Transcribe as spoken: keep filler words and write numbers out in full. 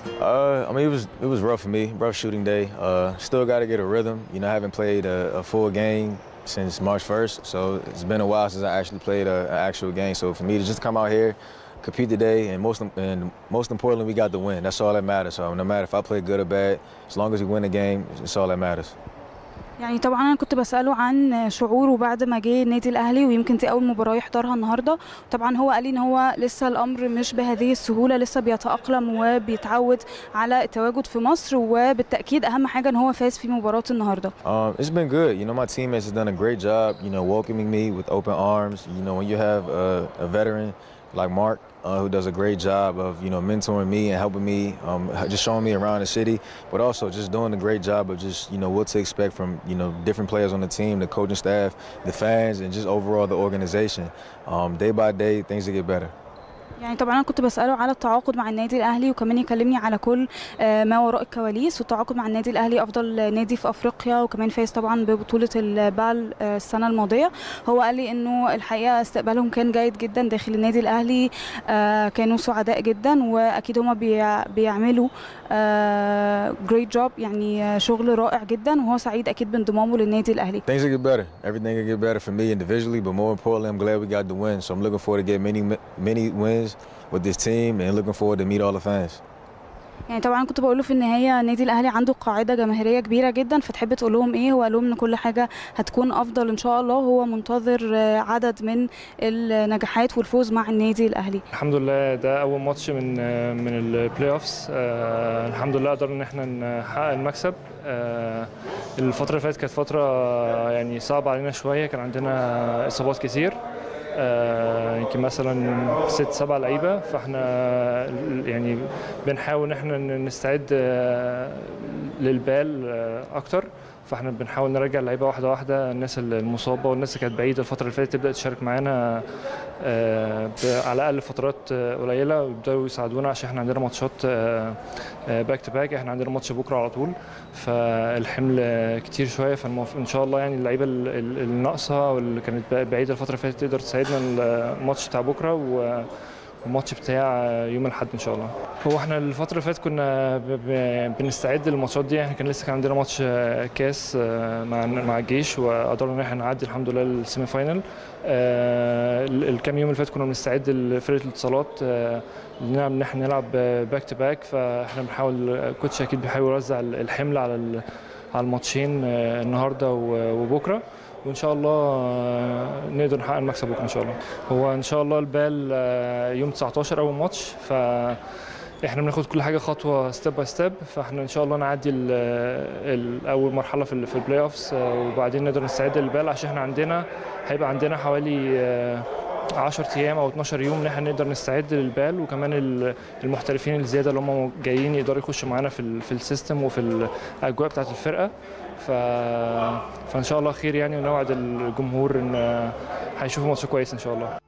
Uh, I mean, it was it was rough for me, rough shooting day. Uh, still got to get a rhythm. You know, I haven't played a, a full game since March first, so it's been a while since I actually played a, an actual game. So for me to just come out here, compete today, and most and most importantly, we got the win. That's all that matters. So no matter if I play good or bad, as long as we win the game, it's all that matters. يعني طبعا انا كنت بساله عن شعوره بعد ما جه النادي الاهلي، ويمكن دي اول مباراه يحضرها النهارده. طبعا هو قال لي ان هو لسه الامر مش بهذه السهوله، لسه بيتاقلم وبيتعود على التواجد في مصر، وبالتاكيد اهم حاجه ان هو فاز في مباراه النهارده. Um, it's been good. You know, my teammates have done a great job. You know, welcoming me with open arms. You know, when you have a, a veteran like Mark, uh, who does a great job of, you know, mentoring me and helping me, um, just showing me around the city, but also just doing a great job of just, you know, what to expect from, you know, different players on the team, the coaching staff, the fans, and just overall the organization. Um, day by day, things will get better. يعني طبعا انا كنت بساله على التعاقد مع النادي الاهلي، وكمان يكلمني على كل ما وراء الكواليس، والتعاقد مع النادي الاهلي افضل نادي في افريقيا، وكمان فاز طبعا ببطوله البال السنه الماضيه. هو قال لي انه الحقيقه استقبالهم كان جيد جدا داخل النادي الاهلي، كانوا سعداء جدا، واكيد هم بيعملوا جريت جوب، يعني شغل رائع جدا، وهو سعيد اكيد بانضمامه للنادي الاهلي. Things will get better. Everything will get better for me individually, but more importantly, I'm glad we got the win. So I'm looking forward to get many many wins with this team and looking forward to meet all the fans. يعني طبعا كنت بقول له في النهايه النادي الاهلي عنده قاعده جماهيريه كبيره جدا، فتحب تقول لهم ايه؟ هو قال لهم ان كل حاجه هتكون افضل ان شاء الله، هو منتظر عدد من النجاحات والفوز مع النادي الاهلي. الحمد لله ده اول ماتش من من البلاي اوفس، آه الحمد لله قدرنا ان احنا نحقق المكسب. آه الفتره اللي فاتت كانت فتره يعني صعبه علينا شويه، كان عندنا اصابات كتير، آه يمكن مثلا ست سبع لعيبه، فاحنا يعني بنحاول ان احنا نستعد آه للبال آه اكتر، فاحنا بنحاول نرجع اللعيبه واحده واحده، الناس المصابه والناس اللي كانت بعيده الفتره اللي فاتت تبدا تشارك معانا آه على الاقل فترات آه قليله، ويبداوا يساعدونا عشان احنا عندنا ماتشات آه باك تو باك. احنا عندنا ماتش بكره على طول، فالحمل كتير شويه، فان شاء الله يعني اللعيبه الناقصه واللي كانت بعيده الفتره اللي فاتت تقدر تساعدنا الماتش بتاع بكره والماتش بتاع يوم الاحد ان شاء الله. هو احنا الفتره اللي فاتت كنا بنستعد للماتشات دي، احنا كان لسه كان عندنا ماتش كاس مع مع الجيش، وقدرنا ان احنا نعدي الحمد لله للسيمي فاينل. الكام يوم اللي فات كنا بنستعد لفرقه الاتصالات نلعب ان احنا نلعب باك تو باك، فاحنا بنحاول الكوتش اكيد بيحاول يوزع الحمل على على الماتشين النهارده وبكره، وان شاء الله نقدر نحقق المكسب بكره ان شاء الله. هو ان شاء الله البال يوم تسعتاشر اول ماتش، ف احنا بناخد كل حاجه خطوه ستيب باي ستيب، فاحنا ان شاء الله نعدي اول مرحله في في البلاي اوفس، وبعدين نقدر نستعد للبال، عشان احنا عندنا هيبقى عندنا حوالي عشرة ايام او اتناشر يوم ان احنا نقدر نستعد للبال، وكمان المحترفين الزياده اللي هم جايين يقدروا يخشوا معانا في في السيستم وفي الاجواء بتاعه الفرقه. ف... فان شاء الله خير يعني، ونوعد الجمهور ان هيشوفوا ماتش كويس ان شاء الله.